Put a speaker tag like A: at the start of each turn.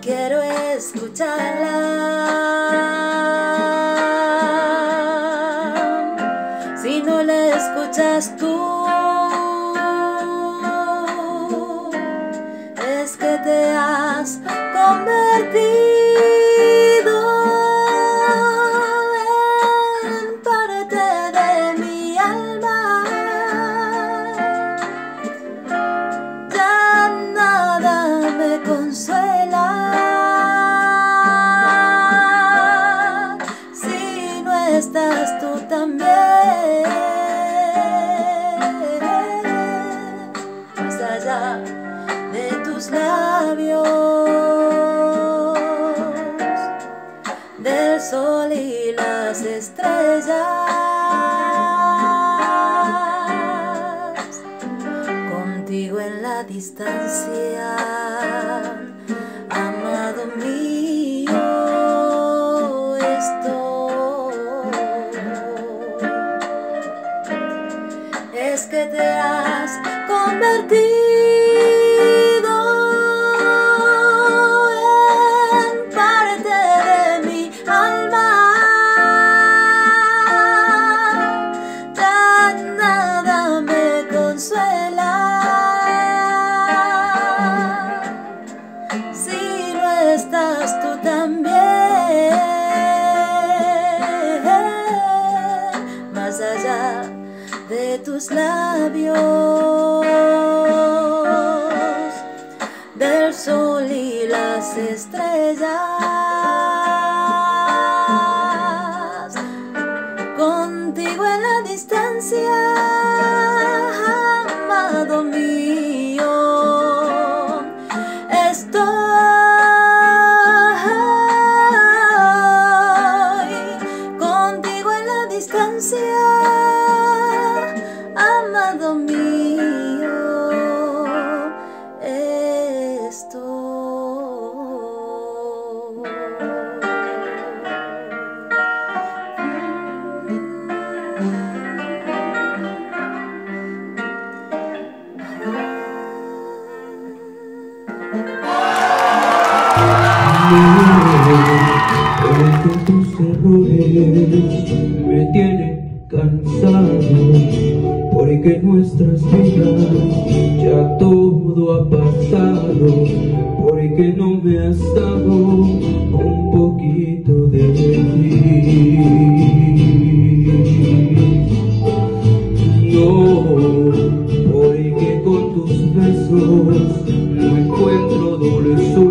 A: quiero escucharla. Si no la escuchas tú, es que te has convertido en parte de mi alma. Ya nada me consuela si no estás tú también. Más allá de tus labios, del sol y las estrellas, contigo en la distancia, amado mío, estoy. Es que te has convertido si no estás tú también. Más allá de tus labios, del sol y las estrellas, contigo en la distancia, amado mío, estoy. Contigo en la distancia, amado mío, estoy.
B: Porque tus errores me tienen cansado, porque nuestras vidas ya todo ha pasado, porque no me has dado un poquito de ti. No, porque con tus besos no encuentro dulzura.